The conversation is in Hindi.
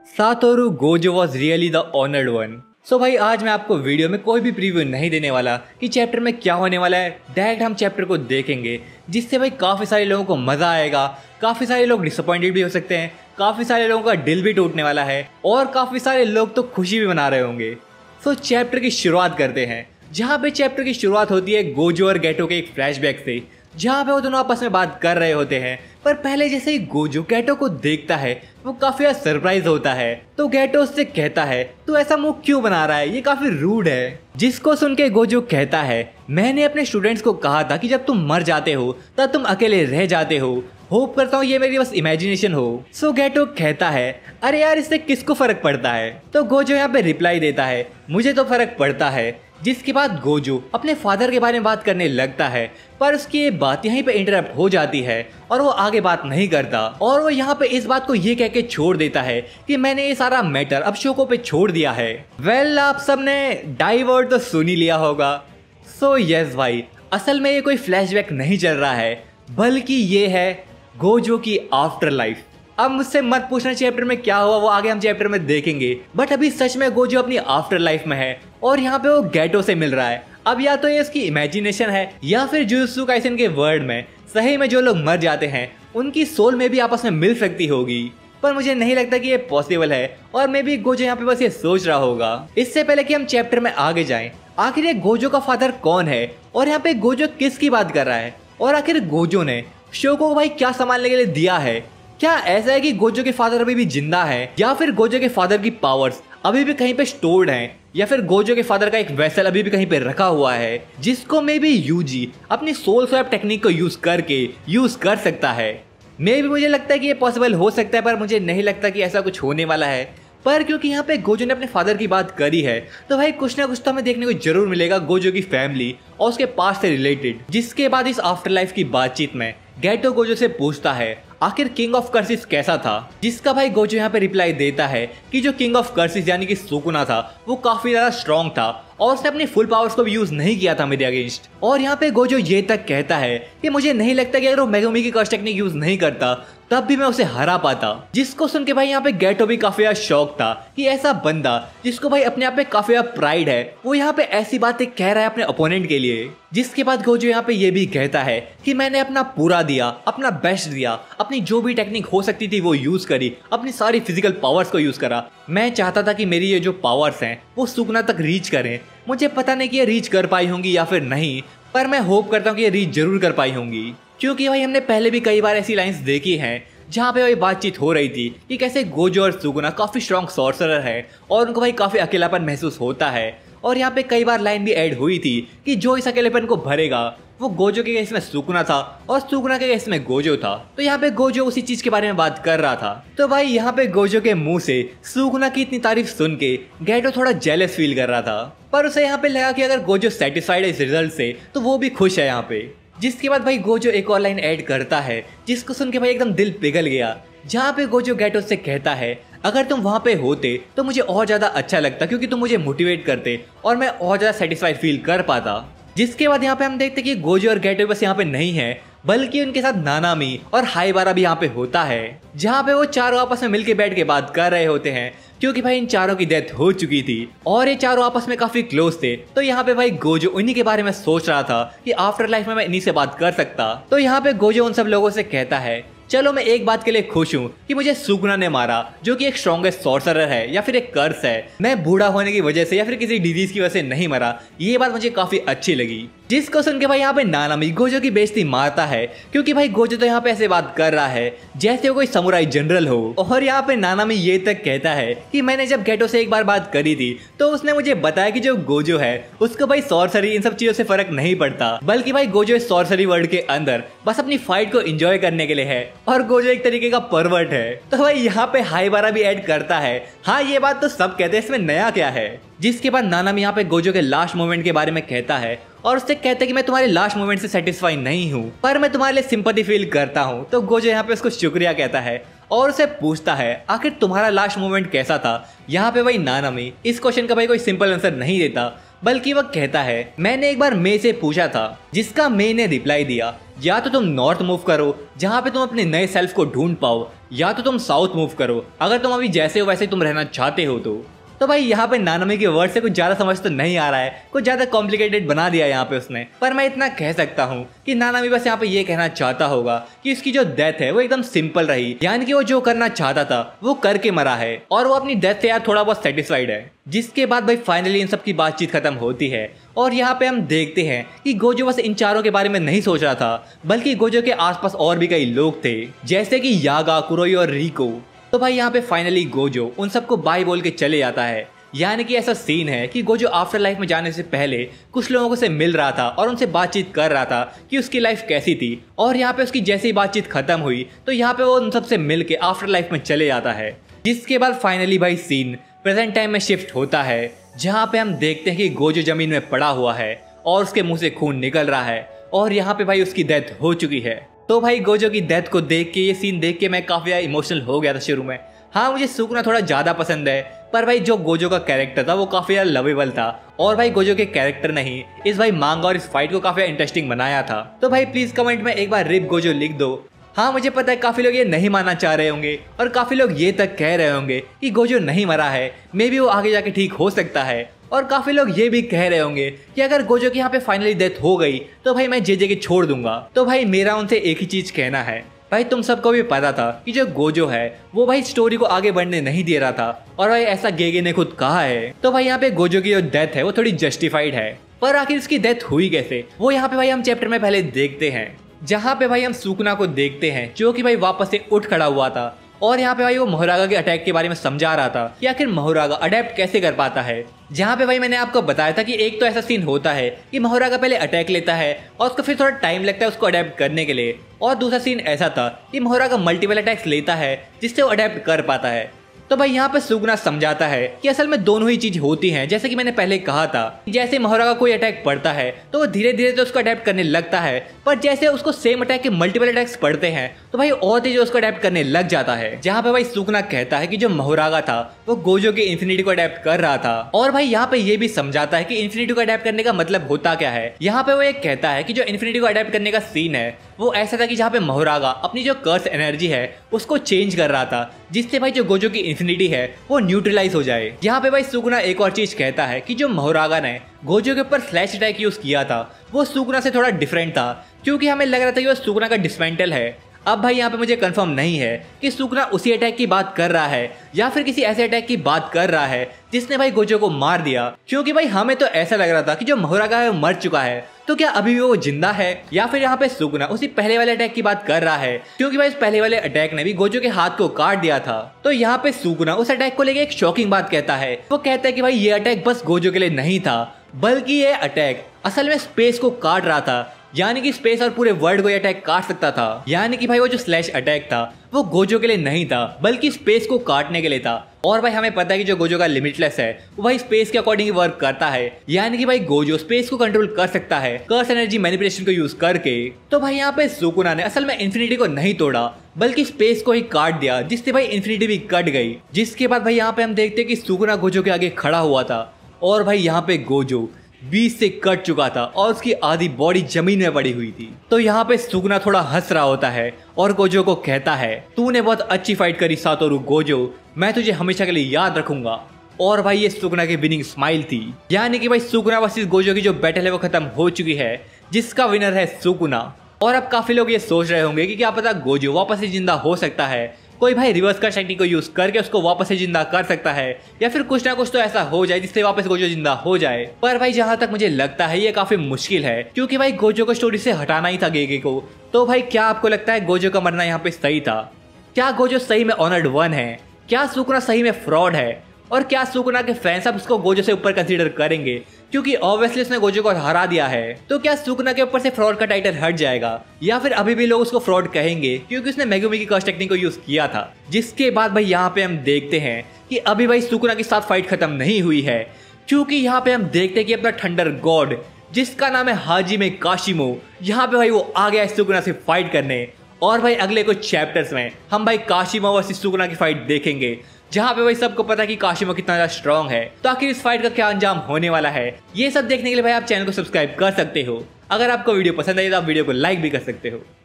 Satoru Gojo was really the honoured one. So भाई आज मैं आपको वीडियो में कोई भी प्रीव्यू नहीं देने वाला कि चैप्टर में क्या होने वाला है। डायरेक्ट हम चैप्टर को देखेंगे जिससे भाई काफ़ी सारे लोगों को मज़ा आएगा, काफ़ी सारे लोग डिसअपॉइंटेड भी हो सकते हैं, काफ़ी सारे लोगों का दिल भी टूटने वाला है और काफ़ी सारे लोग तो खुशी भी मना रहे होंगे। सो चैप्टर की शुरुआत करते हैं, जहाँ पे चैप्टर की शुरुआत होती है गोजो और गेटो के एक फ्लैशबैक से, जहाँ पे वो दोनों आपस में बात कर रहे होते हैं। पर पहले जैसे ही गोजो गेटो को देखता है वो काफी ज्यादा सरप्राइज होता है, तो गेटो उससे कहता है तू ऐसा मुंह क्यों बना रहा है, ये काफी रूड है। जिसको सुन के गोजो कहता है मैंने अपने स्टूडेंट्स को कहा था कि जब तुम मर जाते हो तब तुम अकेले रह जाते हो, होप करता हूँ ये मेरी बस इमेजिनेशन हो। सो गेटो कहता है अरे यार इससे किसको फर्क पड़ता है। तो गोजो यहाँ पे रिप्लाई देता है मुझे तो फर्क पड़ता है। जिसके बाद गोजो अपने फादर के बारे में बात करने लगता है, पर उसकी ये बात यहीं पे इंटरप्ट हो जाती है और वो आगे बात नहीं करता और वो यहाँ पे इस बात को ये कह के छोड़ देता है कि मैंने ये सारा मैटर अब शोको पे छोड़ दिया है। वेल आप सबने डाइवर्ट तो सुन ही लिया होगा। सो यस भाई, असल में ये कोई फ्लैशबैक नहीं चल रहा है बल्कि ये है गोजो की आफ्टर लाइफ। अब मुझसे मत पूछना चैप्टर में क्या हुआ, वो आगे हम चैप्टर में देखेंगे, बट अभी सच में गोजो अपनी आफ्टर लाइफ में है और यहाँ पे वो गेटो से मिल रहा है। अब या तो ये इसकी इमेजिनेशन है या फिर जुजुत्सु काइसेन के वर्ड में सही में जो लोग मर जाते हैं उनकी सोल में भी आपस में मिल सकती होगी, पर मुझे नहीं लगता कि ये पॉसिबल है और मे बी गोजो यहाँ पे बस ये सोच रहा होगा। इससे पहले कि हम चैप्टर में आगे जाएं, आखिर ये गोजो का फादर कौन है और यहाँ पे गोजो किसकी बात कर रहा है और आखिर गोजो ने शोको को भाई क्या संभालने के लिए दिया है। क्या ऐसा है कि गोजो के फादर अभी भी जिंदा है या फिर गोजो के फादर की पावर्स अभी भी कहीं पे स्टोर्ड हैं या फिर गोजो के फादर का एक वेसल अभी भी कहीं पे रखा हुआ है जिसको मे बी यूजी अपनी सोल स्वैप टेक्निक को यूज करके यूज कर सकता है। मे भी मुझे लगता है कि ये पॉसिबल हो सकता है, पर मुझे नहीं लगता कि ऐसा कुछ होने वाला है। पर क्योंकि यहाँ पे गोजो ने अपने फादर की बात करी है तो भाई कुछ ना कुछ तो हमें देखने को जरूर मिलेगा गोजो की फैमिली और उसके पास्ट से रिलेटेड। जिसके बाद इस आफ्टर लाइफ की बातचीत में गेटो गोजो से पूछता है आखिर किंग ऑफ कर्सिस कैसा था, जिसका भाई गोजो यहाँ पे रिप्लाई देता है कि जो किंग ऑफ कर्सिस यानी कि सुकुना था वो काफी ज्यादा स्ट्रॉन्ग था और उसने अपनी फुल पावर्स को भी यूज नहीं किया था मेरे अगेंस्ट। और यहाँ पे गोजो ये तक कहता है कि मुझे नहीं लगता कि अगर वो मेगुमी की कर्स टेक्निक यूज नहीं करता तब भी मैं उसे हरा पाता। जिसको सुन के भाई यहाँ पे गेटो भी काफी ज्यादा शौक था कि ऐसा बंदा जिसको भाई अपने आप पे काफी ज्यादा प्राइड है वो यहाँ पे ऐसी बातें कह रहा है अपने ओपोनेंट के लिए। जिसके बाद गोजो यहाँ पे ये भी कहता है कि मैंने अपना पूरा दिया, अपना बेस्ट दिया, अपनी जो भी टेक्निक हो सकती थी वो यूज करी, अपनी सारी फिजिकल पावर्स को यूज करा। मैं चाहता था कि मेरी ये जो पावर्स हैं वो सुकुना तक रीच करें। मुझे पता नहीं कि ये रीच कर पाई होंगी या फिर नहीं, पर मैं होप करता हूँ कि ये रीच जरूर कर पाई होंगी, क्योंकि भाई हमने पहले भी कई बार ऐसी लाइंस देखी हैं जहाँ पे भाई बातचीत हो रही थी कि कैसे गोजो और सुकुना काफी स्ट्रॉन्ग सॉर्सरर है और उनको भाई काफी अकेलापन महसूस होता है। और यहाँ पे कई बार लाइन भी ऐड हुई थी कि जो इस अकेलेपन को भरेगा वो गोजो के केस में सुकुना था और सुकुना के केस में गोजो था। तो यहाँ पे गोजो उसी चीज के बारे में बात कर रहा था। तो भाई यहाँ पे गोजो के मुंह से सुकुना की इतनी तारीफ सुन के गेटो थोड़ा जेलस फील कर रहा था, पर उसे यहाँ पे लगा कि अगर गोजो सेटिस्फाइड है इस रिजल्ट से तो वो भी खुश है यहाँ पे। जिसके बाद भाई गोजो एक और लाइन ऐड करता है जिसको सुन के भाई एकदम दिल पिघल गया, जहाँ पे गोजो गेटो से कहता है अगर तुम वहां पे होते तो मुझे और ज्यादा अच्छा लगता क्योंकि तुम मुझे मोटिवेट करते और मैं और ज्यादा सेटिस्फाइड फील कर पाता। जिसके बाद यहाँ पे हम देखते कि गोजो और गेटो बस यहाँ पे नहीं है बल्कि उनके साथ नानामी और हाइबारा भी यहाँ पे होता है, जहाँ पे वो चारों आपस में मिलके बैठ के बात कर रहे होते हैं क्योंकि भाई इन चारों की डेथ हो चुकी थी और ये चारों आपस में काफी क्लोज थे। तो यहाँ पे भाई गोजो उन्हीं के बारे में सोच रहा था कि आफ्टर लाइफ में मैं इन्हीं से बात कर सकता। तो यहाँ पे गोजो उन सब लोगों से कहता है चलो मैं एक बात के लिए खुश हूँ कि मुझे सुकुना ने मारा जो कि एक स्ट्रॉन्गेस्ट सॉर्सरर है या फिर एक कर्स है। मैं बूढ़ा होने की वजह से या फिर किसी डिजीज की वजह से नहीं मरा, ये बात मुझे काफी अच्छी लगी। जिसको सुन के भाई यहाँ पे नानामी गोजो की बेइज्जती मारता है क्योंकि भाई गोजो तो यहाँ पे ऐसे बात कर रहा है जैसे वो कोई समुराई जनरल हो। और यहाँ पे नानामी ये तक कहता है कि मैंने जब गेटो से एक बार बात करी थी तो उसने मुझे बताया कि जो गोजो है उसको भाई सॉर्सरी इन सब चीजों से फर्क नहीं पड़ता, बल्कि भाई गोजो इस सॉर्सरी वर्ल्ड के अंदर बस अपनी फाइट को एंजॉय करने के लिए है और गोजो एक तरीके का परवर्ट है। तो भाई यहाँ पे हाइबारा भी ऐड करता है हाँ ये बात तो सब कहते हैं, इसमें नया क्या है। जिसके बाद नानामी यहाँ पे गोजो के लास्ट मोमेंट के बारे में कहता है और उससे कहता है कि मैं तुम्हारे लास्ट मोमेंट से सेटिस्फाई नहीं हूँ पर मैं तुम्हारे लिए सिंपैथी फील करता हूँ। तो गोजो यहाँ पे उसको शुक्रिया कहता है और उसे पूछता है आखिर तुम्हारा लास्ट मोमेंट कैसा था। यहाँ पे भाई नानामी इस क्वेश्चन का भाई कोई सिंपल आंसर नहीं देता बल्कि वह कहता है मैंने एक बार मे से पूछा था, जिसका मे ने रिप्लाई दिया या तो तुम नॉर्थ मूव करो जहाँ पे तुम अपने नए सेल्फ को ढूंढ पाओ, या तो तुम साउथ मूव करो अगर तुम अभी जैसे हो वैसे तुम रहना चाहते हो तो भाई यहाँ पे नानामी के वर्ड से कुछ ज्यादा समझ तो नहीं आ रहा है, कुछ ज्यादा कॉम्प्लिकेटेड बना दिया यहाँ पे उसने। पर मैं इतना कह सकता हूँ कि नानामी बस यहाँ पे ये कहना चाहता होगा कि उसकी जो डेथ है वो एकदम सिंपल रही, यानी कि वो जो करना चाहता था वो करके मरा है और वो अपनी डेथ से यार थोड़ा बहुत सेटिस्फाइड है। जिसके बाद भाई फाइनली इन सब की बातचीत खत्म होती है और यहाँ पे हम देखते हैं कि गोजो बस इन चारों के बारे में नहीं सोच रहा था, बल्कि गोजो के आसपास और भी कई लोग थे जैसे कि यागा, कुरोई और रिको। तो भाई यहाँ पे फाइनली गोजो उन सबको बाय बोल के चले जाता है। यानी कि ऐसा सीन है कि गोजो आफ्टर लाइफ में जाने से पहले कुछ लोगों से मिल रहा था और उनसे बातचीत कर रहा था कि उसकी लाइफ कैसी थी, और यहाँ पे उसकी जैसे ही बातचीत खत्म हुई तो यहाँ पे वो उन सबसे मिल के आफ्टर लाइफ में चले जाता है। जिसके बाद फाइनली भाई सीन प्रेजेंट टाइम में शिफ्ट होता है, जहाँ पे हम देखते हैं कि गोजो जमीन में पड़ा हुआ है और उसके मुंह से खून निकल रहा है और यहाँ पे भाई उसकी डेथ हो चुकी है। तो भाई गोजो की डेथ को देख के, ये सीन देख के मैं काफी ज्यादा इमोशनल हो गया था शुरू में। हाँ मुझे सुकुना थोड़ा ज्यादा पसंद है, पर भाई जो गोजो का कैरेक्टर था वो काफी ज्यादा लवेबल था और भाई गोजो के कैरेक्टर ने ही इस भाई मांगा और इस फाइट को काफी इंटरेस्टिंग बनाया था। तो भाई प्लीज कमेंट में एक बार रिप गोजो लिख दो। हाँ मुझे पता है काफी लोग ये नहीं मानना चाह रहे होंगे और काफी लोग ये तक कह रहे होंगे कि गोजो नहीं मरा है, मे बी वो आगे जाके ठीक हो सकता है, और काफी लोग ये भी कह रहे होंगे कि अगर गोजो की यहाँ पे फाइनली डेथ हो गई तो भाई मैं जेजे के छोड़ दूंगा। तो भाई मेरा उनसे एक ही चीज कहना है, भाई तुम सबको भी पता था कि जो गोजो है वो भाई स्टोरी को आगे बढ़ने नहीं दे रहा था, और भाई ऐसा गेगे ने खुद कहा है। तो भाई यहाँ पे गोजो की जो डेथ है वो थोड़ी जस्टिफाइड है, पर आखिर इसकी डेथ हुई कैसे वो यहाँ पे भाई हम चैप्टर में पहले देखते हैं, जहाँ पे भाई हम सुकुना को देखते हैं जो कि भाई वापस से उठ खड़ा हुआ था और यहाँ पे भाई वो मोहरागा के अटैक के बारे में समझा रहा था कि आखिर मोहरागा अडेप्ट कैसे कर पाता है। जहाँ पे भाई मैंने आपको बताया था कि एक तो ऐसा सीन होता है कि मोहरागा पहले अटैक लेता है और उसको फिर थोड़ा टाइम लगता है उसको अडेप्ट करने के लिए, और दूसरा सीन ऐसा था कि मोहरागा मल्टीपल अटैक्स लेता है जिससे वो अडेप्ट कर पाता है। तो भाई यहाँ पे सुकुना समझाता है कि असल में दोनों ही चीज होती हैं, जैसे कि मैंने पहले कहा था, जैसे मोहरागा कोई अटैक पड़ता है तो वो धीरे धीरे तो उसको अडेप्ट करने लगता है, पर जैसे उसको सेम अटैक के मल्टीपल अटैक्स पड़ते हैं तो भाई और तेज उसको अडेप्ट करने लग जाता है। जहाँ पे भाई सुकुना कहता है कि जो मोहरागा था वो गोजो के इन्फिनिटी को अडेप्ट कर रहा था, और भाई यहाँ पे ये भी समझाता है कि इन्फिनिटी को अडेप्ट करने का मतलब होता क्या है। यहाँ पे वो एक कहता है कि जो इन्फिनिटी को अडेप्ट करने का सीन है वो ऐसा था कि जहाँ पे मोहरागा अपनी जो कर्स एनर्जी है उसको चेंज कर रहा था, जिससे भाई जो गोजो की इन्फिनिटी है वो न्यूट्रलाइज हो जाए। यहाँ पे भाई सुकुना एक और चीज कहता है कि जो मोहरागा ने गोजो के ऊपर स्लैश अटैक यूज किया था वो सुकुना से थोड़ा डिफरेंट था, क्योंकि हमें लग रहा था कि वो सुकुना का डिसमेंटल है। अब भाई यहाँ पे मुझे कंफर्म नहीं है कि सुकुना उसी अटैक की बात कर रहा है या फिर किसी ऐसे अटैक की बात कर रहा है जिसने भाई गोजो को मार दिया, क्योंकि भाई हमें तो ऐसा लग रहा था कि जो मोहरागा है वो मर चुका है, तो क्या अभी भी वो जिंदा है, या फिर यहाँ पे सुकुना उसी पहले वाले अटैक की बात कर रहा है, क्योंकि भाई इस पहले वाले अटैक ने भी गोजो के हाथ को काट दिया था। तो यहाँ पे सुकुना उस अटैक को लेके एक शॉकिंग बात कहता है, वो कहता है कि भाई ये अटैक बस गोजो के लिए नहीं था, बल्कि ये अटैक असल में स्पेस को काट रहा था, यानी कि स्पेस और पूरे वर्ल्ड को ये अटैक काट सकता था। यानी कि भाई वो जो स्लैश अटैक था वो गोजो के लिए नहीं था बल्कि स्पेस को काटने के लिए था। और भाई हमें पता है कि जो गोजो का लिमिटलेस है वो भाई स्पेस के अकॉर्डिंग वर्क करता है, यानी कि भाई गोजो स्पेस को कंट्रोल कर सकता है कर्स एनर्जी मैनिपुलेशन को यूज करके। तो भाई यहाँ पे सुकुना ने असल में इन्फिनिटी को नहीं तोड़ा बल्कि स्पेस को ही काट दिया, जिससे भाई इन्फिनिटी भी कट गई। जिसके बाद भाई यहाँ पे हम देखते हैं कि सुकुना गोजो के आगे खड़ा हुआ था और भाई यहाँ पे गोजो बीच से कट चुका था और उसकी आधी बॉडी जमीन में पड़ी हुई थी। तो यहाँ पे सुकुना थोड़ा हंस रहा होता है और गोजो को कहता है, तूने बहुत अच्छी फाइट करी सातोरु गोजो, मैं तुझे हमेशा के लिए याद रखूंगा। और भाई ये सुकुना की विनिंग स्माइल थी, यानी कि भाई सुकुना वर्सेस गोजो की जो बैटल है वो खत्म हो चुकी है, जिसका विनर है सुकुना। और अब काफी लोग ये सोच रहे होंगे कि क्या पता गोजो वापस से जिंदा हो सकता है, कोई भाई रिवर्स कर्स टेक्निक को यूज करके उसको वापस से जिंदा कर सकता है, या फिर कुछ ना कुछ तो ऐसा हो जाए जिससे वापस गोजो जिंदा हो जाए। पर भाई जहां तक मुझे लगता है ये काफी मुश्किल है, क्योंकि भाई गोजो को स्टोरी से हटाना ही था गेगे को। तो भाई क्या आपको लगता है गोजो का मरना यहाँ पे सही था? क्या गोजो सही में ऑनर्ड वन है? क्या सुकुना सही में फ्रॉड है? और क्या सुकुना के फैंस अब उसको गोजो से ऊपर कंसीडर करेंगे, क्योंकि ऑब्वियसली उसने गोजो को हरा दिया है? तो क्या सुकुना के ऊपर से फ्रॉड का टाइटल हट जाएगा, या फिर अभी भी लोग उसको फ्रॉड कहेंगे क्योंकि उसने मेगुमी की कर्स टेक्निक को यूज किया था? जिसके बाद भाई यहाँ पे हम देखते हैं कि अभी भाई सुकुना के साथ फाइट खत्म नहीं हुई है, क्योंकि यहाँ पे हम देखते हैं कि अपना थंडर गॉड जिसका नाम है हाजिमे काशिमो, यहाँ पे भाई वो आ गया है सुकुना से फाइट करने। और भाई अगले कुछ चैप्टर्स में हम भाई काशिमा वर्सेस सुकुना की फाइट देखेंगे, जहाँ पे भाई सबको पता है कि काशिमा कितना ज्यादा स्ट्रांग है। तो आखिर इस फाइट का क्या अंजाम होने वाला है, ये सब देखने के लिए भाई आप चैनल को सब्सक्राइब कर सकते हो। अगर आपको वीडियो पसंद आई तो आप वीडियो को लाइक भी कर सकते हो।